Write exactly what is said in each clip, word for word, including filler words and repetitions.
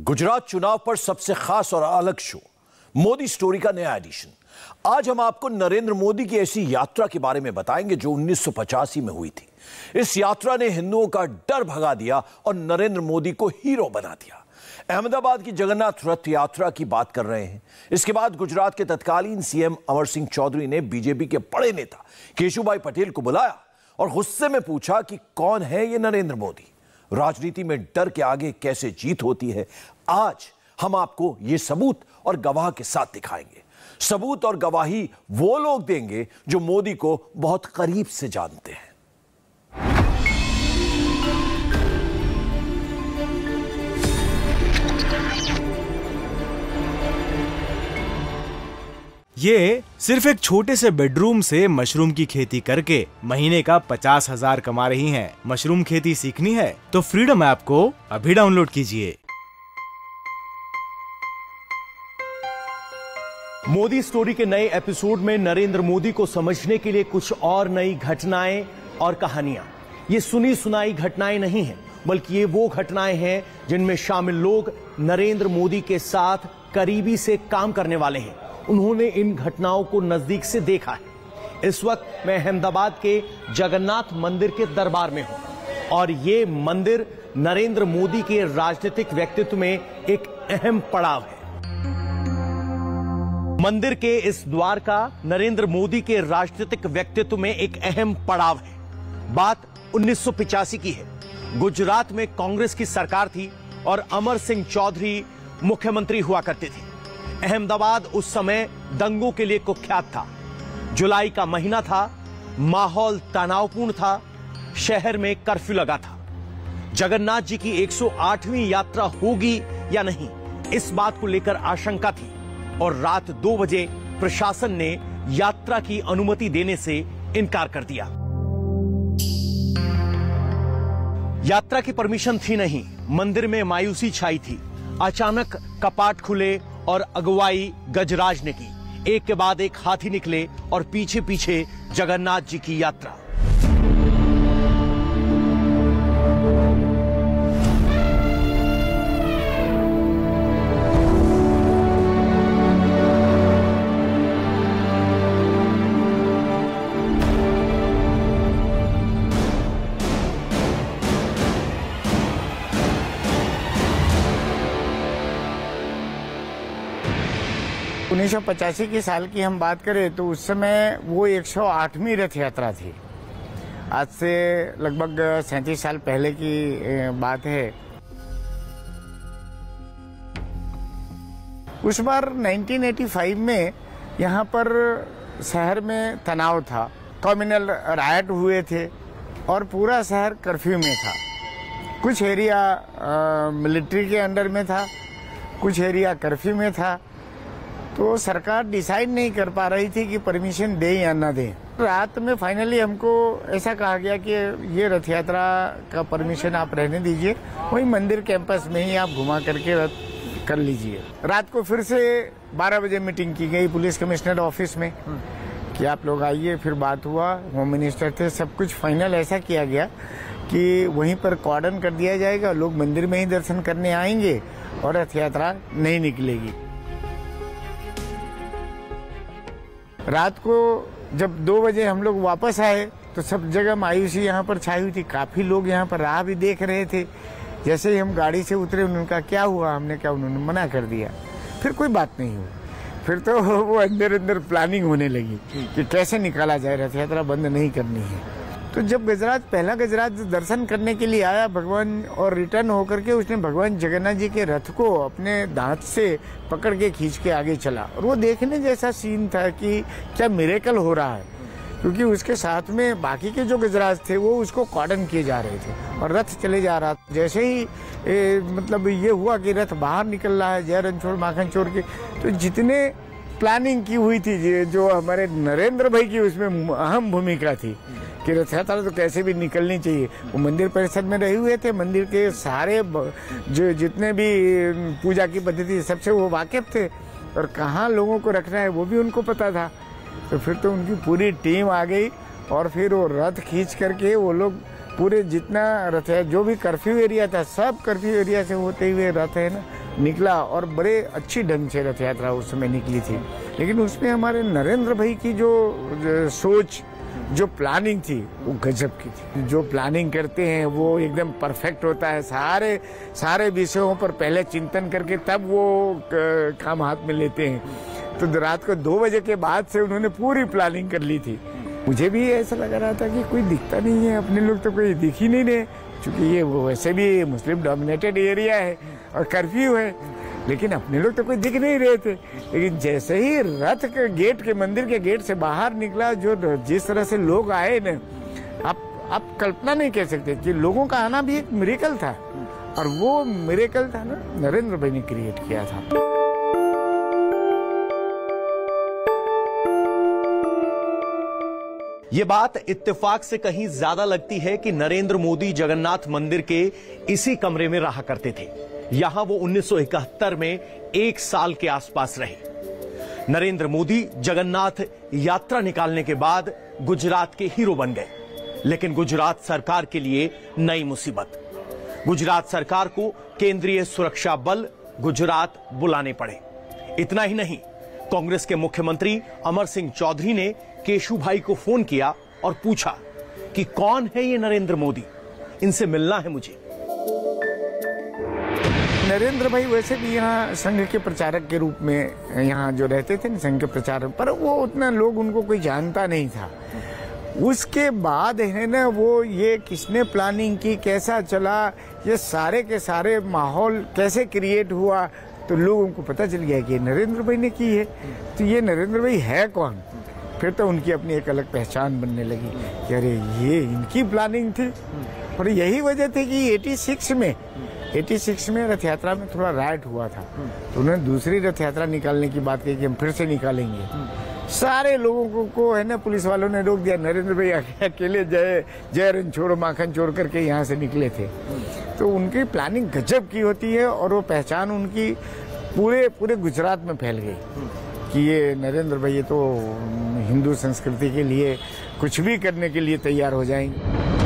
गुजरात चुनाव पर सबसे खास और अलग शो, मोदी स्टोरी का नया एडिशन। आज हम आपको नरेंद्र मोदी की ऐसी यात्रा के बारे में बताएंगे जो उन्नीस सौ पचासी में हुई थी। इस यात्रा ने हिंदुओं का डर भगा दिया और नरेंद्र मोदी को हीरो बना दिया। अहमदाबाद की जगन्नाथ रथ यात्रा की बात कर रहे हैं। इसके बाद गुजरात के तत्कालीन सीएम अमर सिंह चौधरी ने बीजेपी के बड़े नेता केशुभाई पटेल को बुलाया और गुस्से में पूछा कि कौन है ये नरेंद्र मोदी, राजनीति में डर के आगे कैसे जीत होती है। आज हम आपको ये सबूत और गवाह के साथ दिखाएंगे। सबूत और गवाही वो लोग देंगे जो मोदी को बहुत करीब से जानते हैं। ये सिर्फ एक छोटे से बेडरूम से मशरूम की खेती करके महीने का पचास हजार कमा रही हैं। मशरूम खेती सीखनी है तो फ्रीडम ऐप को अभी डाउनलोड कीजिए। मोदी स्टोरी के नए एपिसोड में नरेंद्र मोदी को समझने के लिए कुछ और नई घटनाएं और कहानियां। ये सुनी सुनाई घटनाएं नहीं हैं, बल्कि ये वो घटनाएं हैं जिनमें शामिल लोग नरेंद्र मोदी के साथ करीबी से काम करने वाले हैं। उन्होंने इन घटनाओं को नजदीक से देखा है। इस वक्त मैं अहमदाबाद के जगन्नाथ मंदिर के दरबार में हूं और ये मंदिर नरेंद्र मोदी के राजनीतिक व्यक्तित्व में एक अहम पड़ाव है। मंदिर के इस द्वार का नरेंद्र मोदी के राजनीतिक व्यक्तित्व में एक अहम पड़ाव है। बात उन्नीस सौ पचासी की है। गुजरात में कांग्रेस की सरकार थी और अमर सिंह चौधरी मुख्यमंत्री हुआ करते थे। अहमदाबाद उस समय दंगों के लिए कुख्यात था। जुलाई का महीना था, माहौल तनावपूर्ण था, शहर में कर्फ्यू लगा था। जगन्नाथ जी की एक सौ आठवीं यात्रा होगी या नहीं, इस बात को लेकर आशंका थी और रात दो बजे प्रशासन ने यात्रा की अनुमति देने से इनकार कर दिया। यात्रा की परमिशन थी नहीं। मंदिर में मायूसी छाई थी। अचानक कपाट खुले और अगुवाई गजराज ने की। एक के बाद एक हाथी निकले और पीछे पीछे जगन्नाथ जी की यात्रा। उन्नीस सौ पचासी की साल की हम बात करें तो उस समय वो एक सौ आठवीं रथ यात्रा थी। आज से लगभग सैंतीस साल पहले की बात है। उस बार उन्नीस सौ पचासी में यहाँ पर शहर में तनाव था। कम्युनल रायट हुए थे और पूरा शहर कर्फ्यू में था। कुछ एरिया मिलिट्री के अंडर में था, कुछ एरिया कर्फ्यू में था। तो सरकार डिसाइड नहीं कर पा रही थी कि परमिशन दे या ना दे। रात में फाइनली हमको ऐसा कहा गया कि ये रथ यात्रा का परमिशन आप रहने दीजिए, वही मंदिर कैंपस में ही आप घुमा करके रथ कर लीजिए। रात को फिर से बारह बजे मीटिंग की गई पुलिस कमिश्नर ऑफिस में कि आप लोग आइए। फिर बात हुआ, होम मिनिस्टर थे, सब कुछ फाइनल ऐसा किया गया कि वहीं पर कॉर्डन कर दिया जाएगा, लोग मंदिर में ही दर्शन करने आएंगे और रथ यात्रा नहीं निकलेगी। रात को जब दो बजे हम लोग वापस आए तो सब जगह मायूसी यहाँ पर छाई हुई थी। काफी लोग यहाँ पर राह भी देख रहे थे। जैसे ही हम गाड़ी से उतरे, उन्होंने कहा क्या हुआ, हमने क्या, उन्होंने मना कर दिया। फिर कोई बात नहीं हुई। फिर तो वो अंदर अंदर प्लानिंग होने लगी कि कैसे निकाला जाए, रथ यात्रा बंद नहीं करनी है। तो जब गजराज पहला गजराज दर्शन करने के लिए आया भगवान और रिटर्न होकर के उसने भगवान जगन्नाथ जी के रथ को अपने दांत से पकड़ के खींच के आगे चला और वो देखने जैसा सीन था कि क्या मिरेकल हो रहा है, क्योंकि उसके साथ में बाकी के जो गजराज थे वो उसको कॉर्डन किए जा रहे थे और रथ चले जा रहा था। जैसे ही ए, मतलब ये हुआ कि रथ बाहर निकल रहा है जय रणछोड़ माखन चोर के, तो जितने प्लानिंग की हुई थी जो हमारे नरेंद्र भाई की उसमें अहम भूमिका थी कि रथ यात्रा तो कैसे भी निकलनी चाहिए। वो मंदिर परिसर में रहे हुए थे, मंदिर के सारे जो जितने भी पूजा की पद्धति सबसे वो वाकिफ थे और कहाँ लोगों को रखना है वो भी उनको पता था। तो फिर तो उनकी पूरी टीम आ गई और फिर वो रथ खींच करके वो लोग पूरे जितना रथ है, जो भी कर्फ्यू एरिया था, सब कर्फ्यू एरिया से होते हुए रथ है ना निकला और बड़े अच्छी ढंग से रथ यात्रा उस समय निकली थी। लेकिन उसमें हमारे नरेंद्र भाई की जो, जो सोच, जो प्लानिंग थी वो गजब की थी। जो प्लानिंग करते हैं वो एकदम परफेक्ट होता है। सारे सारे विषयों पर पहले चिंतन करके तब वो काम हाथ में लेते हैं। तो रात को दो बजे के बाद से उन्होंने पूरी प्लानिंग कर ली थी। मुझे भी ऐसा लग रहा था कि कोई दिखता नहीं है, अपने लोग तो कोई दिख ही नहीं रहे, क्योंकि ये वो वैसे भी मुस्लिम डोमिनेटेड एरिया है और कर्फ्यू है, लेकिन अपने लोग तो कोई दिख नहीं रहे थे। लेकिन जैसे ही रथ के गेट के मंदिर के गेट से बाहर निकला, जो जिस तरह से लोग आए ना, आप आप कल्पना नहीं कह सकते कि लोगों का आना भी एक मिरेकल था। और वो मिरेकल था ना, नरेंद्र भाई ने क्रिएट किया था। ये बात इत्तेफाक से कहीं ज्यादा लगती है कि नरेंद्र मोदी जगन्नाथ मंदिर के इसी कमरे में रहा करते थे। यहां वो उन्नीस सौ इकहत्तर में एक साल के आसपास रहे। नरेंद्र मोदी जगन्नाथ यात्रा निकालने के बाद गुजरात के हीरो बन गए। लेकिन गुजरात सरकार के लिए नई मुसीबत। गुजरात सरकार को केंद्रीय सुरक्षा बल गुजरात बुलाने पड़े। इतना ही नहीं, कांग्रेस के मुख्यमंत्री अमर सिंह चौधरी ने केशुभाई को फोन किया और पूछा कि कौन है ये नरेंद्र मोदी, इनसे मिलना है मुझे। नरेंद्र भाई वैसे भी यहाँ संघ के प्रचारक के रूप में यहाँ जो रहते थे ना, संघ के प्रचारक, पर वो उतना लोग उनको कोई जानता नहीं था। उसके बाद है ना, वो ये किसने प्लानिंग की, कैसा चला, ये सारे के सारे माहौल कैसे क्रिएट हुआ, तो लोगों को पता चल गया कि ये नरेंद्र भाई ने की है। तो ये नरेंद्र भाई है कौन? फिर तो उनकी अपनी एक अलग पहचान बनने लगी कि अरे ये इनकी प्लानिंग थी। और यही वजह थी कि छियासी में छियासी में रथ यात्रा में थोड़ा राइट हुआ था, तो उन्होंने दूसरी रथ यात्रा निकालने की बात कही कि हम फिर से निकालेंगे। सारे लोगों को, को है ना, पुलिस वालों ने रोक दिया। नरेंद्र भाई अकेले जय जय रन छोड़ो माखन छोड़ करके यहाँ से निकले थे। तो उनकी प्लानिंग गजब की होती है और वो पहचान उनकी पूरे पूरे गुजरात में फैल गई कि ये नरेंद्र भाई ये तो हिंदू संस्कृति के लिए कुछ भी करने के लिए तैयार हो जाएंगे।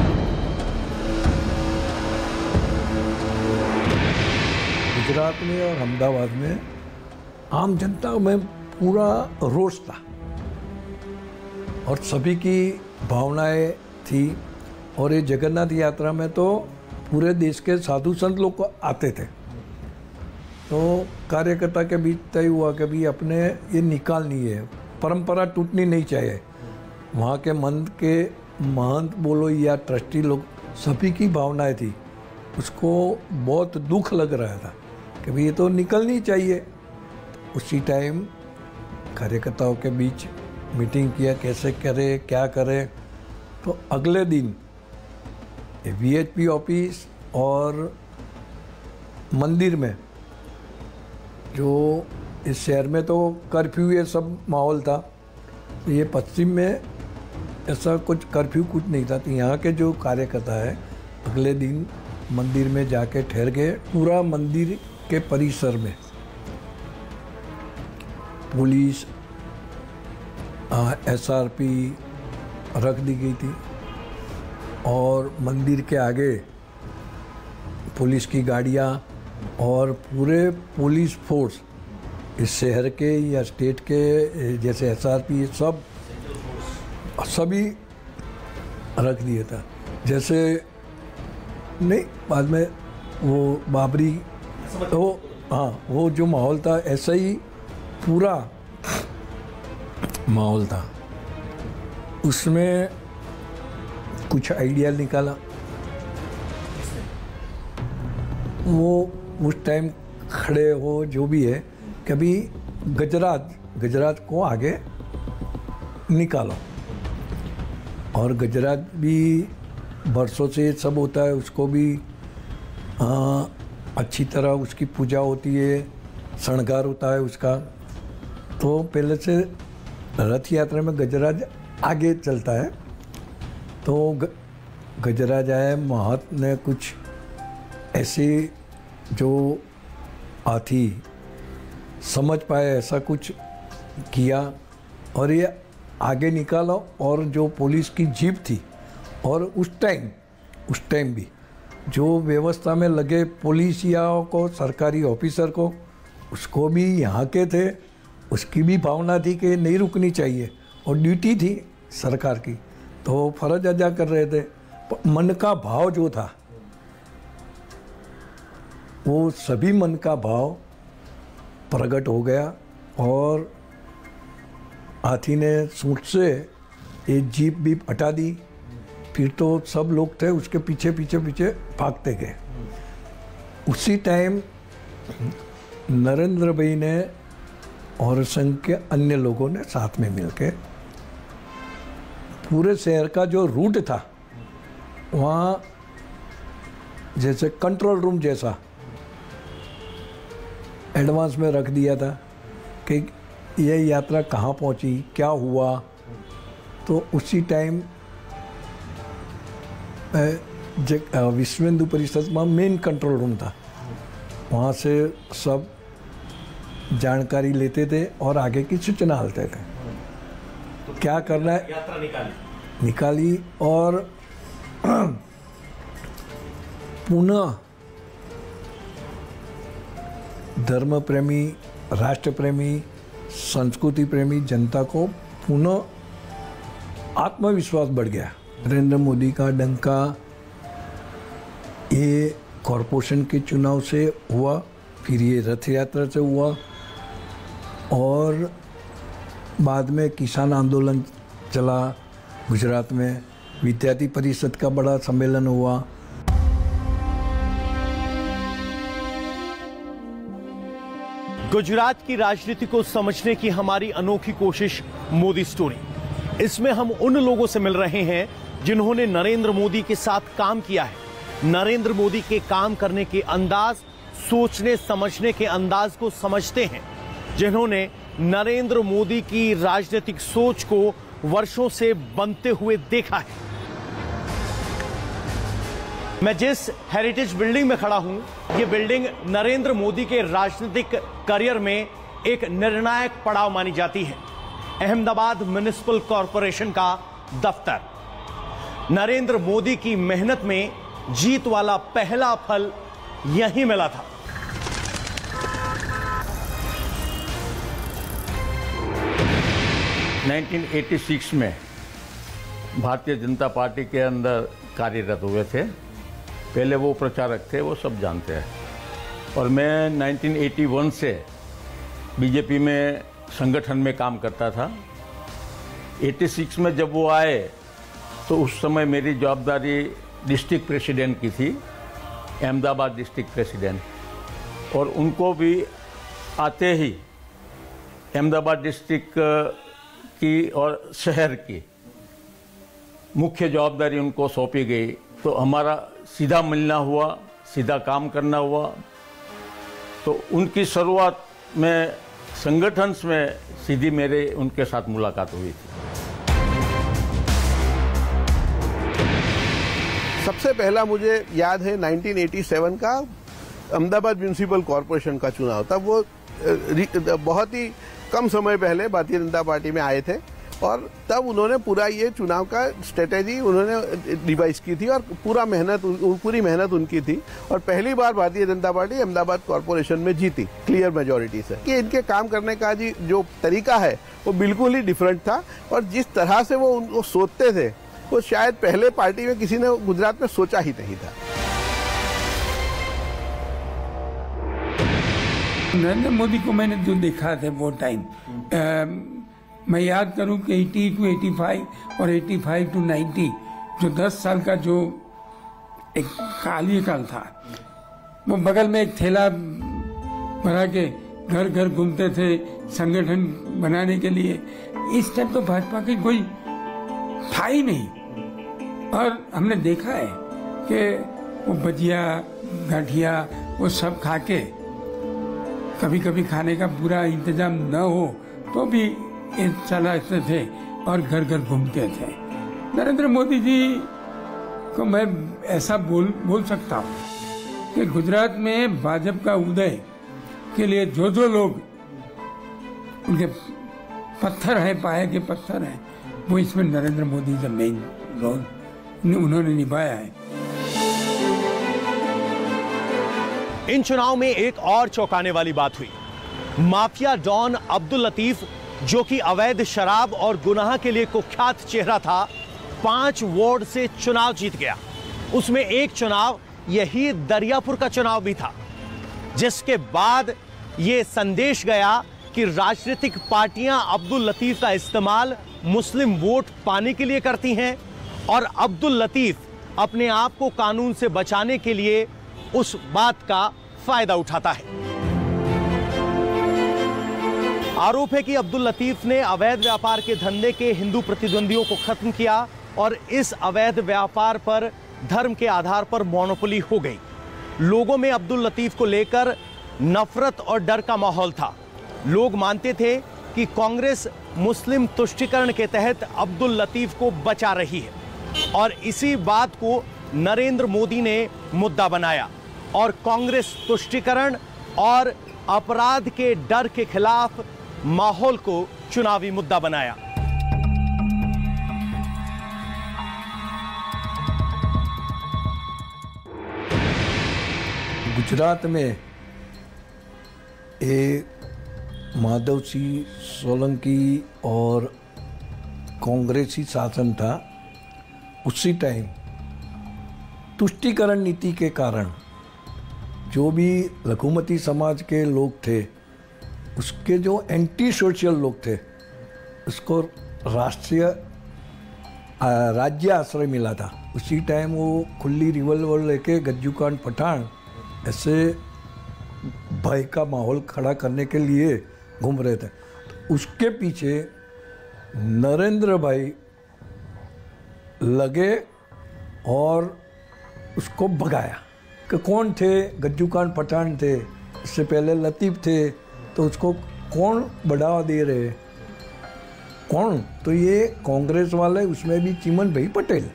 गुजरात में और अहमदाबाद में आम जनता में पूरा रोष था और सभी की भावनाएं थी। और ये जगन्नाथ यात्रा में तो पूरे देश के साधु संत लोग आते थे। तो कार्यकर्ता के बीच तय हुआ कि भी अपने ये निकालनी है, परंपरा टूटनी नहीं चाहिए। वहाँ के मंदिर के महंत बोलो या ट्रस्टी लोग, सभी की भावनाएं थी। उसको बहुत दुख लग रहा था कि भाई ये तो निकलनी चाहिए। उसी टाइम कार्यकर्ताओं के बीच मीटिंग किया, कैसे करे, क्या करे। तो अगले दिन वीएचपी ऑफिस और मंदिर में, जो इस शहर में तो कर्फ्यू ये सब माहौल था, तो ये पश्चिम में ऐसा कुछ कर्फ्यू कुछ नहीं था। तो यहाँ के जो कार्यकर्ता है अगले दिन मंदिर में जाके ठहर गए। पूरा मंदिर के परिसर में पुलिस, एसआरपी रख दी गई थी और मंदिर के आगे पुलिस की गाड़ियाँ और पूरे पुलिस फोर्स, इस शहर के या स्टेट के जैसे एसआरपी, सब सभी रख दिया था। जैसे नहीं, बाद में वो बाबरी, वो हाँ, वो जो माहौल था ऐसा ही पूरा माहौल था। उसमें कुछ आइडिया निकाला। वो उस टाइम खड़े हो जो भी है, कभी गुजरात गुजरात को आगे निकालो। और गुजरात भी बरसों से सब होता है, उसको भी आ, अच्छी तरह उसकी पूजा होती है, श्रृंगार होता है उसका। तो पहले से रथ यात्रा में गजराज आगे चलता है। तो गजराज आए, महत ने कुछ ऐसी जो आती समझ पाए ऐसा कुछ किया और ये आगे निकाला। और जो पुलिस की जीप थी, और उस टाइम उस टाइम भी जो व्यवस्था में लगे पुलिसियाओं को, सरकारी ऑफिसर को, उसको भी यहाँ के थे, उसकी भी भावना थी कि नहीं रुकनी चाहिए और ड्यूटी थी सरकार की, तो फर्ज अदा कर रहे थे। मन का भाव जो था वो सभी मन का भाव प्रकट हो गया और हाथी ने सूंड से एक जीप भी हटा दी। फिर तो सब लोग थे उसके पीछे पीछे पीछे भागते गए। उसी टाइम नरेंद्र भाई ने और संघ के अन्य लोगों ने साथ में मिलकर पूरे शहर का जो रूट था वहाँ जैसे कंट्रोल रूम जैसा एडवांस में रख दिया था कि यह यात्रा कहाँ पहुँची, क्या हुआ। तो उसी टाइम विश्व हिंदू परिषद में मेन कंट्रोल रूम था, वहाँ से सब जानकारी लेते थे और आगे की सूचना डालते थे। तो क्या करना है, यात्रा निकाली निकाली और पुनः धर्म प्रेमी, राष्ट्र प्रेमी, संस्कृति प्रेमी जनता को पुनः आत्मविश्वास बढ़ गया। नरेंद्र मोदी का डंका ये कॉरपोरेशन के चुनाव से हुआ, फिर ये रथ यात्रा से हुआ और बाद में किसान आंदोलन चला गुजरात में, विद्यार्थी परिषद का बड़ा सम्मेलन हुआ। गुजरात की राजनीति को समझने की हमारी अनोखी कोशिश मोदी स्टोरी। इसमें हम उन लोगों से मिल रहे हैं जिन्होंने नरेंद्र मोदी के साथ काम किया है, नरेंद्र मोदी के काम करने के अंदाज, सोचने समझने के अंदाज को समझते हैं, जिन्होंने नरेंद्र मोदी की राजनीतिक सोच को वर्षों से बनते हुए देखा है। मैं जिस हेरिटेज बिल्डिंग में खड़ा हूं, यह बिल्डिंग नरेंद्र मोदी के राजनीतिक करियर में एक निर्णायक पड़ाव मानी जाती है। अहमदाबाद म्युनिसिपल कॉरपोरेशन का दफ्तर। नरेंद्र मोदी की मेहनत में जीत वाला पहला फल यहीं मिला था। उन्नीस सौ छियासी में भारतीय जनता पार्टी के अंदर कार्यरत हुए थे। पहले वो प्रचारक थे, वो सब जानते हैं। और मैं उन्नीस सौ इक्यासी से बीजेपी में संगठन में काम करता था। छियासी में जब वो आए तो उस समय मेरी जवाबदारी डिस्ट्रिक्ट प्रेसिडेंट की थी, अहमदाबाद डिस्ट्रिक्ट प्रेसिडेंट। और उनको भी आते ही अहमदाबाद डिस्ट्रिक्ट की और शहर की मुख्य जवाबदारी उनको सौंपी गई। तो हमारा सीधा मिलना हुआ, सीधा काम करना हुआ। तो उनकी शुरुआत में संगठन में सीधी मेरे उनके साथ मुलाकात हुई थी। सबसे पहला मुझे याद है उन्नीस सौ सत्तासी का अहमदाबाद म्युनिसिपल कॉरपोरेशन का चुनाव। तब वो बहुत ही कम समय पहले भारतीय जनता पार्टी में आए थे और तब उन्होंने पूरा ये चुनाव का स्ट्रेटेजी उन्होंने डिवाइस की थी और पूरा मेहनत पूरी मेहनत उनकी थी। और पहली बार भारतीय जनता पार्टी अहमदाबाद कॉरपोरेशन में जीती क्लियर मेजॉरिटी से। कि इनके काम करने का जी जो तरीका है वो बिल्कुल ही डिफरेंट था और जिस तरह से वो उनको सोचते थे वो शायद पहले पार्टी में किसी ने गुजरात में सोचा ही नहीं था। नरेंद्र मोदी को मैंने जो देखा था वो टाइम, मैं याद करूं कि अस्सी टू पचासी और पचासी टू नब्बे, जो दस साल का जो एक काल था, वो बगल में एक थैला भरा के घर घर घूमते थे संगठन बनाने के लिए। इस टाइम तो भाजपा की कोई था ही नहीं। और हमने देखा है कि वो भजिया गाठिया वो सब खा के, कभी कभी खाने का पूरा इंतजाम न हो तो भी चलाते थे और घर घर घूमते थे। नरेंद्र मोदी जी को मैं ऐसा बोल बोल सकता हूँ कि गुजरात में भाजपा का उदय के लिए जो जो लोग उनके पत्थर हैं, पाए के पत्थर हैं, वो इसमें नरेंद्र मोदी का मेन रोल उन्होंने निभाया है। इन चुनाव में एक और चौंकाने वाली बात हुई। माफिया डॉन अब्दुल लतीफ, जो कि अवैध शराब और गुनाह के लिए कुख्यात चेहरा था, पांच वार्ड से चुनाव जीत गया। उसमें एक चुनाव यही दरियापुर का चुनाव भी था, जिसके बाद यह संदेश गया कि राजनीतिक पार्टियां अब्दुल लतीफ का इस्तेमाल मुस्लिम वोट पाने के लिए करती हैं और अब्दुल लतीफ अपने आप को कानून से बचाने के लिए उस बात का फायदा उठाता है। आरोप है कि अब्दुल लतीफ ने अवैध व्यापार के धंधे के हिंदू प्रतिद्वंदियों को खत्म किया और इस अवैध व्यापार पर धर्म के आधार पर मोनोपोली हो गई। लोगों में अब्दुल लतीफ को लेकर नफरत और डर का माहौल था। लोग मानते थे कि कांग्रेस मुस्लिम तुष्टीकरण के तहत अब्दुल लतीफ को बचा रही है और इसी बात को नरेंद्र मोदी ने मुद्दा बनाया और कांग्रेस तुष्टीकरण और अपराध के डर के खिलाफ माहौल को चुनावी मुद्दा बनाया। गुजरात में एक माधव सिंह सोलंकी और कांग्रेसी शासन था। उसी टाइम तुष्टीकरण नीति के कारण जो भी लघुमती समाज के लोग थे, उसके जो एंटी सोशल लोग थे, उसको राष्ट्रीय राज्य आश्रय मिला था। उसी टाइम वो खुली रिवॉल्वर लेके गज्जू खान पठान ऐसे भय का माहौल खड़ा करने के लिए घूम रहे थे। उसके पीछे नरेंद्र भाई लगे और उसको भगाया। कि कौन थे? गज्जू खान पठान थे, इससे पहले लतीफ़ थे, तो उसको कौन बढ़ावा दे रहे? कौन? तो ये कांग्रेस वाले, उसमें भी चिमन भाई पटेल।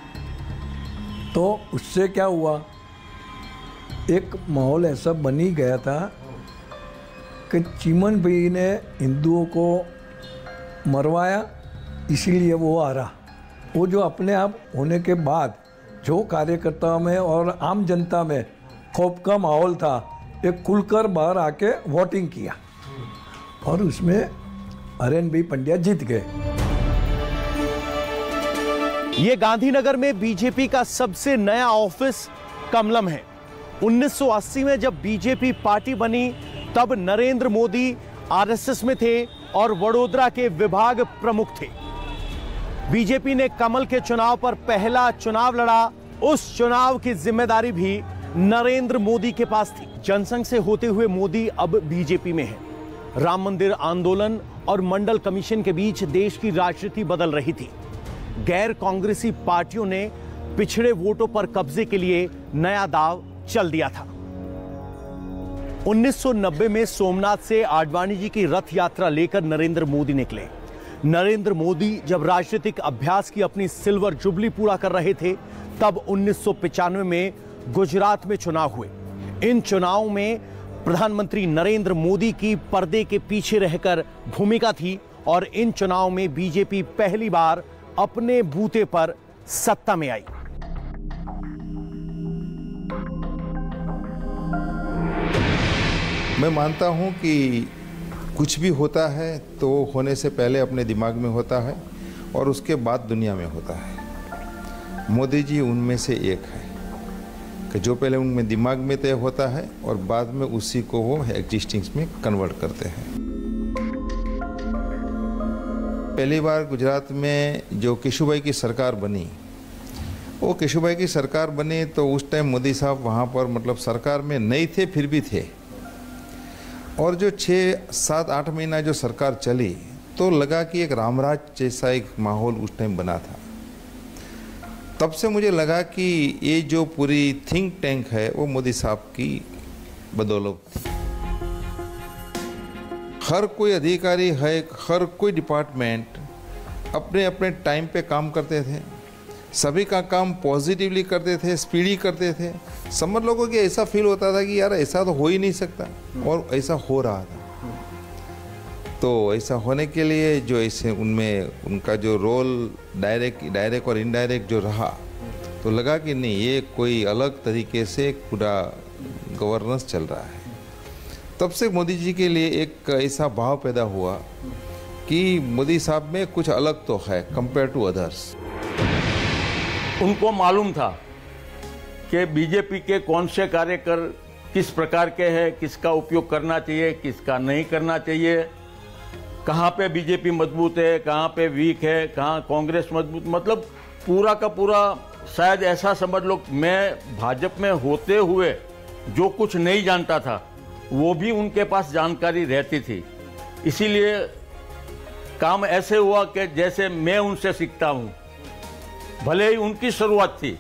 तो उससे क्या हुआ, एक माहौल ऐसा बनी गया था कि चिमन भाई ने हिंदुओं को मरवाया, इसीलिए वो आ रहा। वो जो अपने आप होने के बाद जो कार्यकर्ताओं में और आम जनता में खौफ का माहौल था, एक खुलकर बाहर आके वोटिंग किया और उसमें हरेन भाई पंड्या जीत गए। ये गांधीनगर में बीजेपी का सबसे नया ऑफिस कमलम है। उन्नीस सौ अस्सी में जब बीजेपी पार्टी बनी, तब नरेंद्र मोदी आरएसएस में थे और वडोदरा के विभाग प्रमुख थे। बीजेपी ने कमल के चुनाव पर पहला चुनाव लड़ा। उस चुनाव की जिम्मेदारी भी नरेंद्र मोदी के पास थी। जनसंघ से होते हुए मोदी अब बीजेपी में है। राम मंदिर आंदोलन और मंडल कमीशन के बीच देश की राजनीति बदल रही थी। गैर कांग्रेसी पार्टियों ने पिछड़े वोटों पर कब्जे के लिए नया दांव चल दिया था। उन्नीस सौ नब्बे में सोमनाथ से आडवाणी जी की रथ यात्रा लेकर नरेंद्र मोदी निकले। नरेंद्र मोदी जब राजनीतिक अभ्यास की अपनी सिल्वर जुबली पूरा कर रहे थे, तब उन्नीस सौ पचानवे में गुजरात में चुनाव हुए। इन चुनावों में प्रधानमंत्री नरेंद्र मोदी की पर्दे के पीछे रहकर भूमिका थी और इन चुनावों में बीजेपी पहली बार अपने बूते पर सत्ता में आई। मैं मानता हूं कि कुछ भी होता है तो होने से पहले अपने दिमाग में होता है और उसके बाद दुनिया में होता है। मोदी जी उनमें से एक है कि जो पहले उनमें दिमाग में तय होता है और बाद में उसी को वो एग्जिस्टिंग में कन्वर्ट करते हैं। पहली बार गुजरात में जो केशुभाई की सरकार बनी, वो केशुभाई की सरकार बनी तो उस टाइम मोदी साहब वहाँ पर मतलब सरकार में नहीं थे, फिर भी थे। और जो छः सात आठ महीना जो सरकार चली तो लगा कि एक रामराज जैसा एक माहौल उस टाइम बना था। तब से मुझे लगा कि ये जो पूरी थिंक टैंक है वो मोदी साहब की बदौलत थी। हर कोई अधिकारी है, हर कोई डिपार्टमेंट अपने अपने टाइम पे काम करते थे, सभी का काम पॉजिटिवली करते थे, स्पीडी करते थे। समझ लोगों को ऐसा फील होता था कि यार ऐसा तो हो ही नहीं सकता, और ऐसा हो रहा था। तो ऐसा होने के लिए जो ऐसे उनमें उनका जो रोल डायरेक्ट डायरेक्ट और इनडायरेक्ट जो रहा, तो लगा कि नहीं ये कोई अलग तरीके से पूरा गवर्नेंस चल रहा है। तब से मोदी जी के लिए एक ऐसा भाव पैदा हुआ कि मोदी साहब में कुछ अलग तो है कंपेयर टू अदर्स। उनको मालूम था कि बीजेपी के कौन से कार्यकर किस प्रकार के हैं, किसका उपयोग करना चाहिए, किसका नहीं करना चाहिए, कहाँ पे बीजेपी मजबूत है, कहाँ पे वीक है, कहाँ कांग्रेस मजबूत, मतलब पूरा का पूरा शायद ऐसा समझ लो मैं भाजपा में होते हुए जो कुछ नहीं जानता था वो भी उनके पास जानकारी रहती थी। इसीलिए काम ऐसे हुआ कि जैसे मैं उनसे सीखता हूं, भले ही उनकी शुरुआत थी।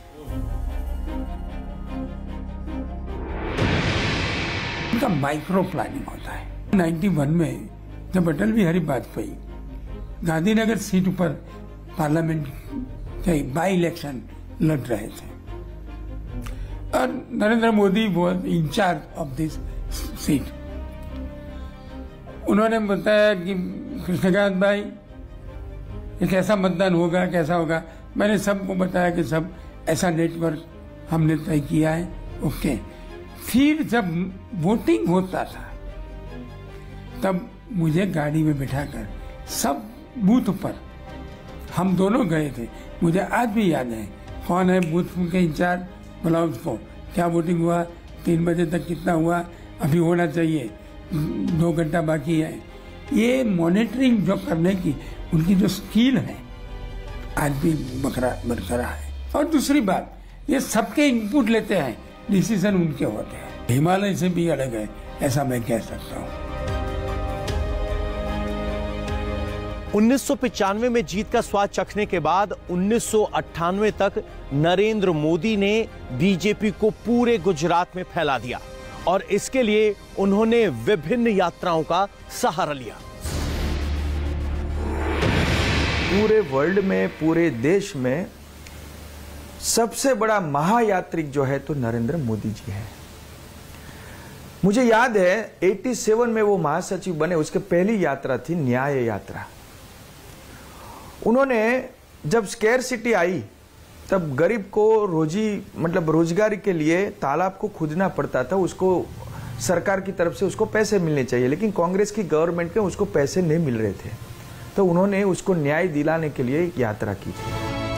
उनका माइक्रो प्लानिंग होता है। इक्यानवे में जब अटल बिहारी वाजपेयी गांधीनगर सीट पर पार्लियामेंट के बाई इलेक्शन लड़ रहे थे और Narendra Modi was in charge of this seat, उन्होंने बताया कि कृष्णकांत भाई ये कैसा मतदान होगा, कैसा होगा। मैंने सबको बताया कि सब ऐसा नेटवर्क हमने तय किया है, ओके। फिर जब वोटिंग होता था तब मुझे गाड़ी में बिठाकर सब बूथ पर हम दोनों गए थे। मुझे आज भी याद है कौन है बूथ के इंचार्ज, बोला उसको क्या वोटिंग हुआ, तीन बजे तक कितना हुआ, अभी होना चाहिए, दो घंटा बाकी है। ये मॉनिटरिंग जो करने की उनकी जो स्किल है आज भी बरकरार है। और दूसरी बात, ये सबके इनपुट लेते हैं, डिसीजन उनके होते हैं। हिमालय से भी अलग है, ऐसा मैं कह सकता हूँ। उन्नीस सौ पचानवे में जीत का स्वाद चखने के बाद उन्नीस सौ अट्ठानवे तक नरेंद्र मोदी ने बीजेपी को पूरे गुजरात में फैला दिया और इसके लिए उन्होंने विभिन्न यात्राओं का सहारा लिया। पूरे वर्ल्ड में, पूरे देश में सबसे बड़ा महायात्रिक जो है तो नरेंद्र मोदी जी है। मुझे याद है सत्तासी में वो महासचिव बने, उसके पहली यात्रा थी न्याय यात्रा। उन्होंने जब स्केरसिटी आई तब गरीब को रोजी मतलब रोजगारी के लिए तालाब को खोदना पड़ता था, उसको सरकार की तरफ से उसको पैसे मिलने चाहिए, लेकिन कांग्रेस की गवर्नमेंट के उसको पैसे नहीं मिल रहे थे, तो उन्होंने उसको न्याय दिलाने के लिए एक यात्रा की थी।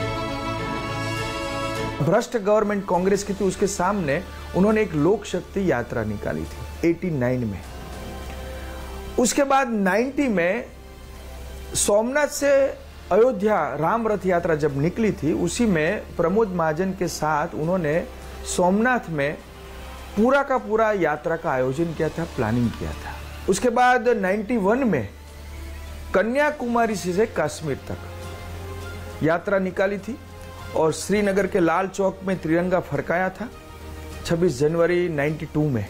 भ्रष्ट गवर्नमेंट कांग्रेस की थी, उसके सामने उन्होंने एक लोक शक्ति यात्रा निकाली थी नवासी में। उसके बाद नब्बे में सोमनाथ से अयोध्या राम रथ यात्रा जब निकली थी, उसी में प्रमोद महाजन के साथ उन्होंने सोमनाथ में पूरा का पूरा यात्रा का आयोजन किया था, प्लानिंग किया था। उसके बाद इक्यानवे में कन्याकुमारी से कश्मीर तक यात्रा निकाली थी और श्रीनगर के लाल चौक में तिरंगा फरकाया था छब्बीस जनवरी बानवे में।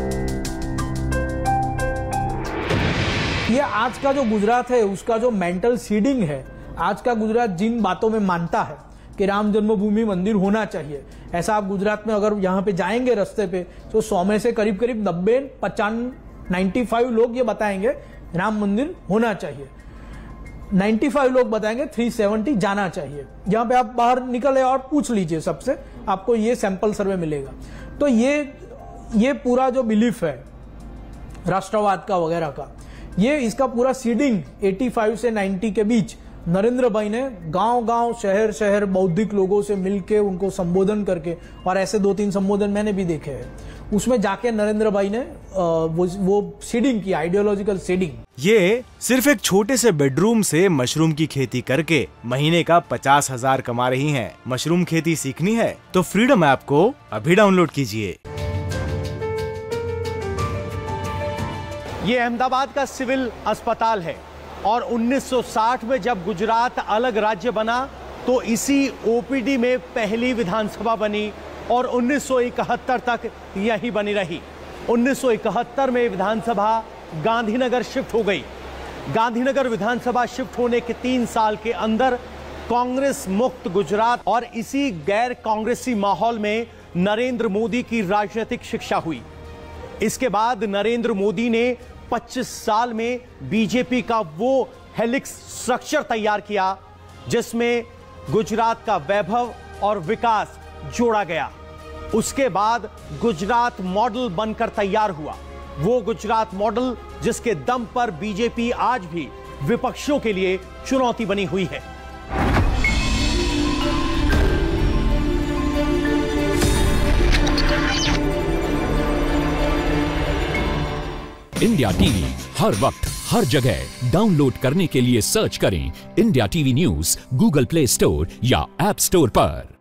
ये आज का जो गुजरात है उसका जो मेंटल सीडिंग है, आज का गुजरात जिन बातों में मानता है कि राम जन्मभूमि मंदिर होना चाहिए, ऐसा आप गुजरात में अगर यहाँ पे जाएंगे रास्ते पे तो सौ में से करीब करीब नब्बे पचान नाइन्टी फाइव लोग ये बताएंगे राम मंदिर होना चाहिए, पचानवे लोग बताएंगे तीन सौ सत्तर जाना चाहिए। यहाँ पे आप बाहर निकले और पूछ लीजिए सबसे, आपको ये सैंपल सर्वे मिलेगा। तो ये ये पूरा जो बिलीफ है राष्ट्रवाद का वगैरह का, ये इसका पूरा सीडिंग पचासी से नब्बे के बीच नरेंद्र भाई ने गांव गांव शहर शहर बौद्धिक लोगों से मिलके उनको संबोधन करके, और ऐसे दो तीन संबोधन मैंने भी देखे हैं, उसमें जाके नरेंद्र भाई ने वो वो सीडिंग की, आइडियोलॉजिकल सीडिंग। ये सिर्फ एक छोटे से बेडरूम से मशरूम की खेती करके महीने का पचास हजार कमा रही हैं। मशरूम खेती सीखनी है तो फ्रीडम ऐप को अभी डाउनलोड कीजिए। ये अहमदाबाद का सिविल अस्पताल है और उन्नीस सौ साठ में जब गुजरात अलग राज्य बना तो इसी ओपीडी में पहली विधानसभा बनी और उन्नीस सौ इकहत्तर तक यही बनी रही। उन्नीस सौ इकहत्तर में विधानसभा गांधीनगर शिफ्ट हो गई। गांधीनगर विधानसभा शिफ्ट होने के तीन साल के अंदर कांग्रेस मुक्त गुजरात और इसी गैर कांग्रेसी माहौल में नरेंद्र मोदी की राजनीतिक शिक्षा हुई। इसके बाद नरेंद्र मोदी ने पच्चीस साल में बीजेपी का वो हेलिक्स स्ट्रक्चर तैयार किया जिसमें गुजरात का वैभव और विकास जोड़ा गया। उसके बाद गुजरात मॉडल बनकर तैयार हुआ, वो गुजरात मॉडल जिसके दम पर बीजेपी आज भी विपक्षियों के लिए चुनौती बनी हुई है। इंडिया टीवी हर वक्त हर जगह डाउनलोड करने के लिए सर्च करें India TV news Google play store या ऐप स्टोर पर।